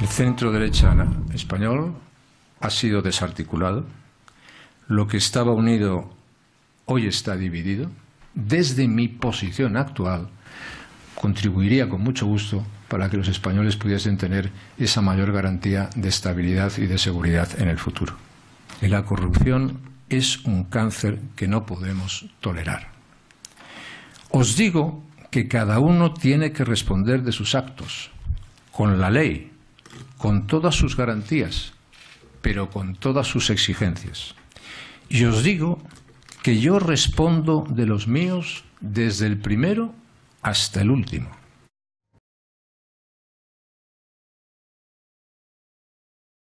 El centro derecha español ha sido desarticulado. Lo que estaba unido hoy está dividido. Desde mi posición actual, contribuiría con mucho gusto para que los españoles pudiesen tener esa mayor garantía de estabilidad y de seguridad en el futuro. Y la corrupción es un cáncer que no podemos tolerar. Os digo que cada uno tiene que responder de sus actos, con la ley, con todas sus garantías, pero con todas sus exigencias. Y os digo que yo respondo de los míos desde el primero hasta el último.